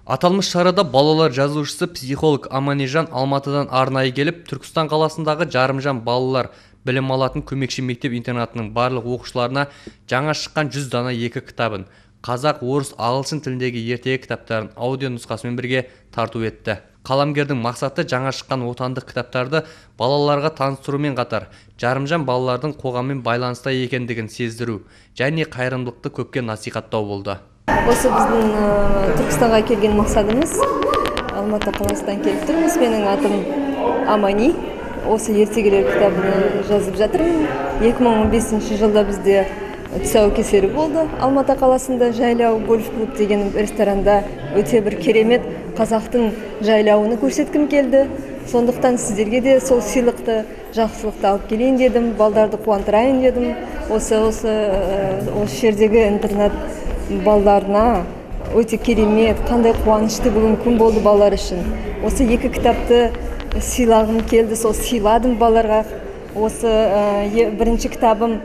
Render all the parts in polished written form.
Аталмыш шарада балалар жазушысы психолог Аманижан Алматыдан арнайы келіп, Түркістан қаласындағы Жарымжан балалар білім алатын көмекші мектеп-интернатының барлық оқушыларына жаңа шыққан 100 дана екі кітабын, қазақ, орыс, ағылшын тіліндегі ертегі кітаптарын аудио нұсқасымен бірге тарту етті. Қаламгердің мақсаты жаңа шыққан отандық кітаптарды балаларға таныстырумен қатар, Жарымжан балалардың қоғаммен байланыста екендігін сездіру және қайырымдылықты көпке насихаттау болды. Осы біздің Түркістанға келген мақсатымыз, Алматы қаласынан келіп тұрмыз. Менің атым Амани. Осы ертегілер кітабын жазып жатырмын. 2015 жылда бізде тұсаукесері болды. Алматы қаласында жайлау гольф-клуб деген ресторанда өте бір керемет қазақтың жайлауыны көрсеткім келді. Сондықтан сіздерге де сол сыйлықты, жақсылықты алып келейін дедім, балдарды қуантырайын дедім. Осы жердегі интернат балаларына өте керемет, қандай қуанышты бүгін күн болды балалар үшін. Осы екі кітапты сыйлағым келді, сол сыйладым балаларға. Осы бірінші кітабым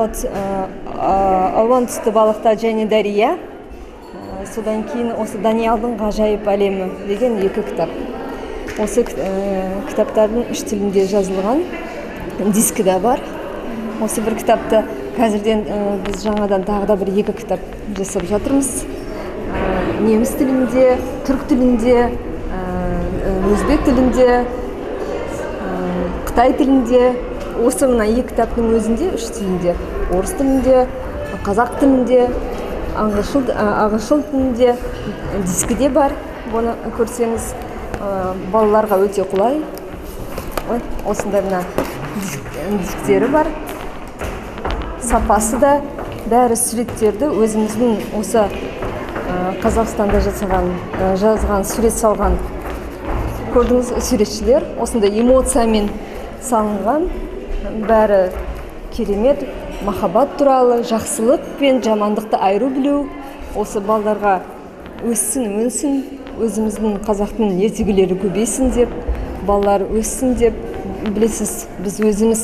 Алуан түсті балықта және Дария. Содан кейін осы Даниялдың ғажайып әлемі деген екі кітап. Осы кітаптардың 3 тілінде жазылған, дискі де бар. Осы бір кітапты қазірден біз жаңадан тағы да бір екі кітап жасап жатырмыз. Неміс тілінде, түрк тілінде, өзбек тілінде, қытай тілінде. Осы мына екі кітаптың өзінде 3 тілінде, орыс тілінде, қазақ тілінде, ағылшын тілінде дискі де бар. Бұны көрсеңіз балаларға өте құлай. Осындай мына дисктері бар. Сапасы да бәрі суреттерді өзіміздің осы Қазақстанда жазған сурет салған. Көрдіңіз, суретшілер осындай эмоциямен салынған. Бәрі керемет, махаббат туралы, жақсылық пен жамандықты айыру білу. Осы балаларға өссін, өнсін, өзіміздің қазақтың ертегілері көбейсін деп, балалар өссін деп. Білесіз, біз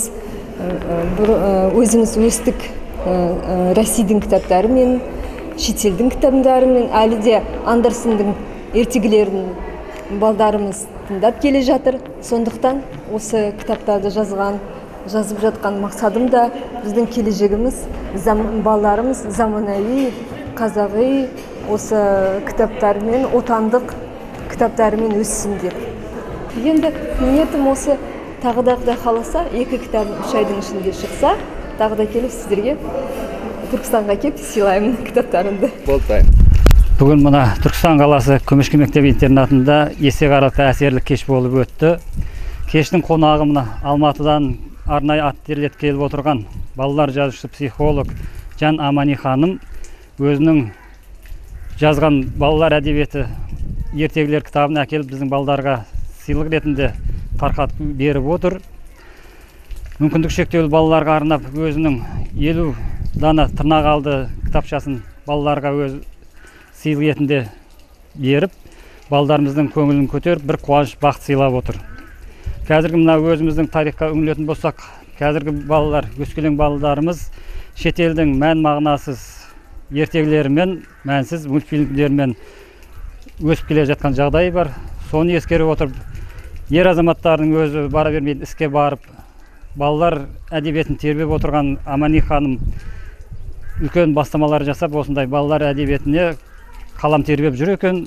өзіміз өстік Российдің кітаптарымен, шетелдің кітаптарымен, әлі де Андерсендің ертегілерін балдарымыз тыңдап келе жатыр. Сондықтан осы кітаптарды жазып жатқан мақсатым да біздің келешегіміз, балаларымыз заманауи, қазағы осы кітаптармен, отандық кітаптармен өссін деп. Енді ниетім осы тағы да қаласа, екі кітап 3 айдың ішінде шықса, тағы да келіп сіздерге Түркістанға келіп сыйлаймын кітаптарымды. Бүгін мына Түркістан қаласы Көмешкі мектеп-интернатында есеқаралты әсерлі кеш болып өтті. Кештің қонағы мына Алматыдан арнайы ат терлетіп келіп отырған балалар жазушы психолог Жан Амани ханым өзінің жазған балалар әдебиеті ертегілер кітабын әкеліп біздің балаларға сыйлық ретінде тарқатып беріп отыр. Мүмкіндік шектеулі балаларға арнап өзінің 50 дана тырнақалды кітапшасын балаларға өз сыйлық ретінде беріп, балаларымыздың көңілін көтеріп, бір қуаныш бақыт сыйлап отыр. Қазіргі мына өзіміздің тарихқа үңілетін болсақ, қазіргі балалар, өскелең балаларымыз шетелдің мән мағынасыз ертегілерімен, мәнсіз мультфильмдермен өсіп келе жатқан жағдай бар. Соны ескеріп отырып, ер азаматтардың өзі бара бермейді, іске барып, балалар әдебиетін тербеп отырған Амани ханым үлкен бастамалар жасап, осындай балалар әдебиетіне қалам тербеп жүр екен.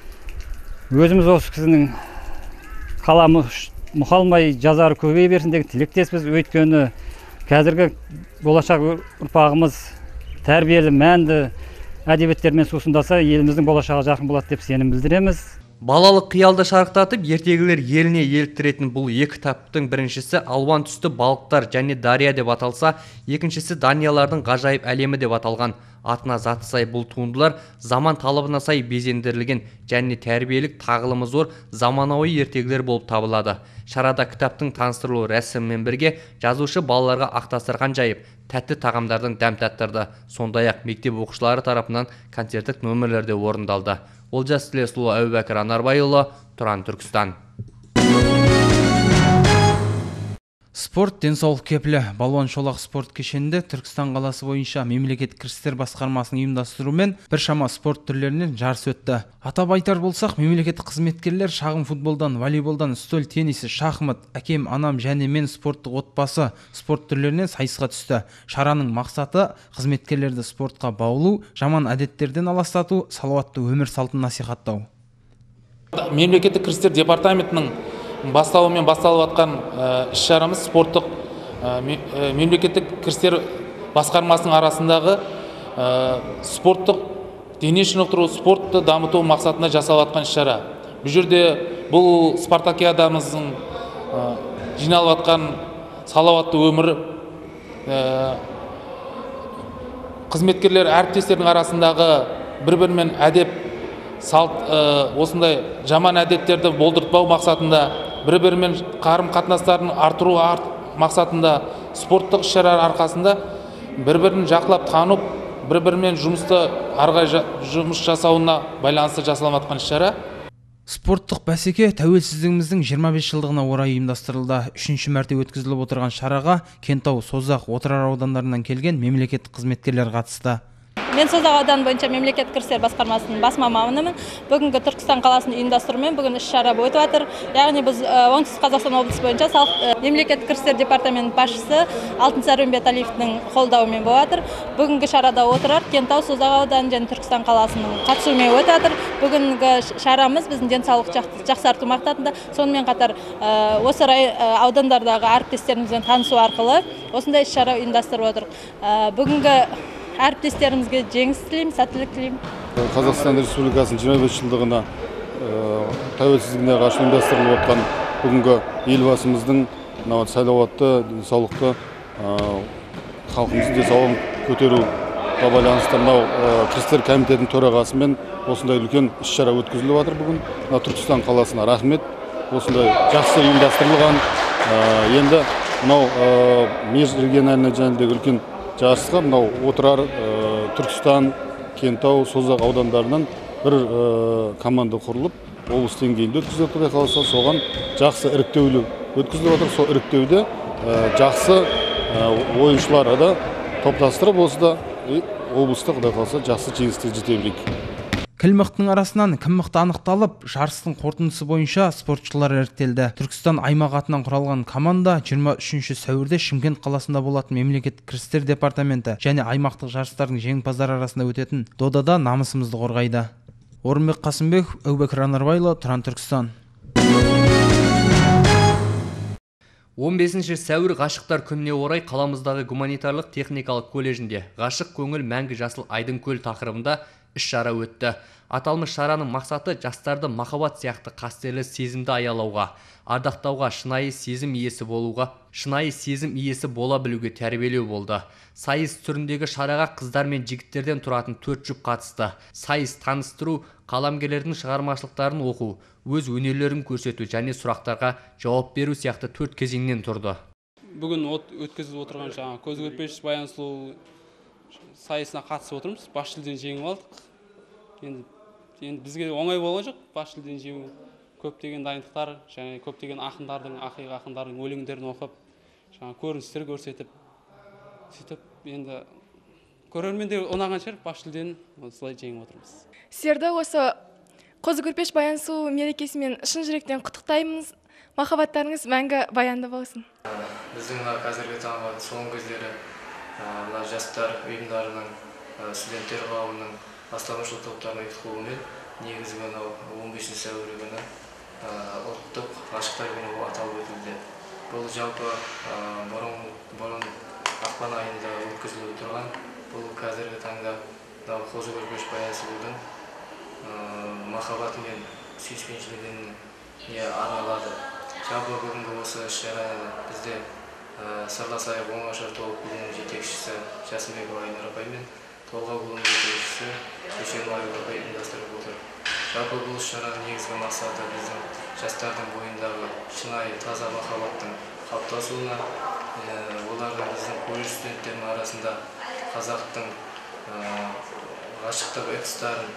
Өзіміз осы кісінің қаламы мұқалмай жазары көбейе берсін деген тілектеспіз. Өйткені қазіргі болашақ ұрпағымыз тәрбиелі, мәнді әдебиеттермен сусындаса, еліміздің болашағы жарқын болады деп сенім білдіреміз. Балалық қиялды шарықтатып, ертегілер еліне еліктіретін бұл екі кітаптың біріншісі Алуан түсті балықтар және Дария деп аталса, екіншісі Даниялардың ғажайып әлемі деп аталған. Атына заты сай бұл туындылар заман талабына сай безендірілген және тәрбиелік тағылымы зор заманауи ертегілер болып табылады. Шарада кітаптың таныстырылу рәсімімен бірге жазушы балаларға ақтастырған жайып, тәтті тағамдардың дәм таттырды. Сондай-ақ мектеп оқушылары тарапынан концерттік нөмірлерде орындалды. Олжас Тілесұлы, Әубәкір Анарбайұлы, Тұран, Түркістан. Спорт денсаулық кепілі Балуан Шолақ спорт кешенінде Түркістан қаласы бойынша мемлекеттік кірістер басқармасының ұйымдастыруымен біршама спорт түрлерінен жарыс өтті. Атап айтар болсақ, мемлекеттік қызметкерлер шағын футболдан, волейболдан, үстел теннисі, шахмат, әкем, анам және мен спорттық отбасы спорт түрлерінен сайысқа түсті. Шараның мақсаты қызметкерлерді спортқа баулу, жаман әдеттерден аластату, салауатты өмір салтын насихаттау. Мемлекеттік кірістер департаментінің басталуымен басталып жатқан іс-шарамыз спорттық мемлекеттік кірістер басқармасының арасындағы спорттық дене шынықтыру, спортты дамыту мақсатында жасалып жатқан іс-шара. Бұл жерде бұл спартакиадамыздың жиналып жатқан салауатты өмір, қызметкерлер әріптестердің арасындағы бір-бірімен әдеп, салт, осындай жаман әдеттерді болдыртпау мақсатында, бір-бірімен қарым-қатынастарын арттыру мақсатында спорттық іс-шаралар арқасында бір-бірін жақлап танып, бір-бірімен жұмысты арғай жұмыс жасауына байланысты жасалып жатқан іс-шара. Спорттық бәсеке тәуелсіздігіміздің 25 жылдығына орай ұйымдастырылды. 3-ші мәрте өткізіліп отырған шараға Кентау, Созақ, Отырар аудандарынан келген мемлекеттік қызметкерлер қатысты. Мен Созақ ауданы бойынша мемлекеттік кірістер басқармасының бас маманымын. Бүгінгі Түркістан қаласының ұйымдастыруымен бүгін іс-шара өтіп жатыр. Яғни біз Оңтүстік Қазақстан облысы бойынша мемлекеттік кірістер департамент басшысы Алтынсарин Беталиевтің қолдауымен болып жатыр. Бүгінгі шарада Отырар, Кентау, Созақ ауданы және Түркістан қаласының қатысуымен өтіп жатыр. Бүгінгі шарамыз біздің денсаулық жақсарту мақсатында, сонымен қатар осы аудандардағы әріптестерімізбен танысу арқылы осындай іс-шара ұйымдастырып отыр. Бүгінгі әріптестерімізге жеңіс тілеймін, сәттілік тілеймін. Қазақстан Республикасының 25 жылдығына тәуелсіздігіне қарсы ұйымдастырылып отқан бүгінгі елбасымыздың салауатты, денсаулықты, халқымыздың денсаулығын көтеруге байланысты кірістер комитетінің төрағасымен осындай үлкен іс-шара өткізіліп жатыр бүгін. Түркістан қаласына рахмет. Осындай жақсы ұйымдастырылған. Енді межрегиональный жөніндегі үлкен жарысқа Отырар, Түркістан, Кентау, Созақ аудандарынан бір команда құрылып, облыс деңгейінде өткізіліп құдай қаласа, соған жақсы іріктеулі өткізіліп отыр. Сол іріктеуде жақсы ойыншыларды да топтастырып, осыда облыста құдай қаласа жақсы жеңіске жете білейік. Кіл мықтың арасынан кім мықты анықталып, жарыстың қорытындысы бойынша спортшылар іріктелді. Түркістан аймақ атынан құралған команда 23 сәуірде Шымкент қаласында болатын мемлекеттік кірістер департаменті және аймақтық жарыстардың жеңімпаздары арасында өтетін додада намысымызды қорғайды. Орынбек Қасымбек, Әубәкір Анарбайлы, Тұран, Түркістан. 15 сәуір ғашықтар күніне орай қаламыздағы гуманитарлық техникалық колледжінде ғашық көңіл мәңгі жасыл айдын көл тақырыбында іс-шара өтті. Аталмыш шараның мақсаты жастарды махаббат сияқты қастерлі сезімді аялауға, ардақтауға, шынайы сезім иесі бола білуге тәрбиелеу болды. Сайыс түріндегі шараға қыздар мен жігіттерден тұратын 4 жұп қатысты. Сайыс таныстыру, қаламгерлердің шығармашылықтарын оқу, өз өнерлерін көрсету және сұрақтарға жауап беру сияқты 4 кезеңнен тұрды. Бүгін өткізіліп отырған жаңа көз көрпеш баян сұлу сайысына қатысып отырмыз. Бас жүлдені жеңіп алдық. Енді бізге оңай болған жоқ. Бас жүлдені жеңу көптеген дайындықтар және көптеген ақындардың өлеңдерін оқып, жаңа көріністер көрсетіп, сөйтіп енді көрерменге ұнаған шығар, бас жүлдені осылай жеңіп отырмыз. Сіздерді осы қозы көрпеш баян сұлу мерекесімен шын жүректен құттықтаймыз. Махаббаттарыңыз мәңгі баянды болсын. Біздің қазіргі таңда соңғы кездері жастар ұйымдарының, студенттер қауымының, бастамашылық топтарының ұйытқуымен негізгі 15 сәуір күні ұлттық ғашықтар күні аталып өтілді. Бұл жалпы бұрын ақпан айында өткізіліп тұрған, бұл қазіргі таңда қозы көрпеш баян сұлудың махаббаты мен сүйіспеншілігіне арналады. Жалпы бүгінгі осы іс-шара бізде Сырласайық оңашар толық клубының жетекшісі Жасымбекова Айнұр апай мен Толғау клубының жетекшісі Дүйсенбаева апай ұйымдастырып отыр. Жалпы бұл іс-шараның негізгі мақсаты біздің жастардың бойындағы шынайы таза махаббаттың қалыптасуына, олардың біздің колледж студенттерінің арасында қазақтың ғашықтық эпостарын,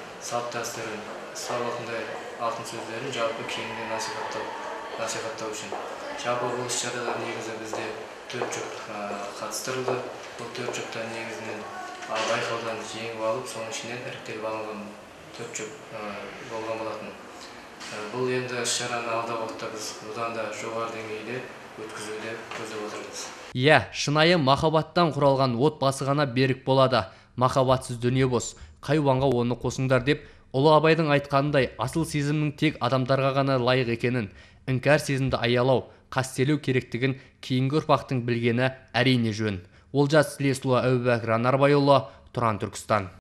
салт-дәстүрін, салатындай алтын сөздерін жалпы кеңінен насихаттау үшін. жалпы бұл іс-шарада негізі бізде 4 жұп қатыстырылды. Бұл 4 жұптан негізінен байқаудан жеңіп алып, соның ішінен іріктеліп алынған 4 жұп болған болатын. Бұл енді іс-шараны алдағы уақытта біз бұдан да жоғары деңгейде өткізуді көздеп отырмыз. Иә, шынайы махаббаттан құралған отбасы ғана берік болады. Махаббатсыз дүние бос. Қай уанға оны қосыңдар деп, Ұлы Абайдың айтқанындай, асыл сезімнің тек адамдарға ғана лайық екенін, іңкәр сезімді аялау, қастерлеу керектігін кейінгі ұрпақтың білгені әрине жөн. Олжас Слесұлы, Әбубәкір Анарбайұлы, Тұран, Түркістан.